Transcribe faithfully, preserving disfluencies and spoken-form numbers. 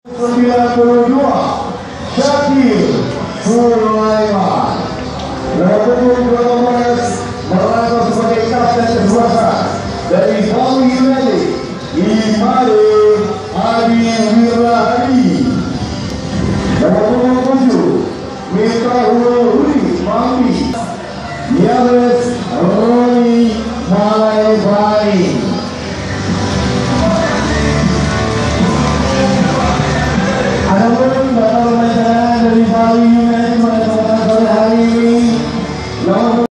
sembilan puluh dua Syakir Sulaiman. Nomor punggung dua belas merangkap sebagai kapten kedua dari Bali United Imade Adi Wirahadi. Nomor punggung tujuh Miftahul Hudi Mampi Yales Roni Malai. Adapun bakal pemain dari Bali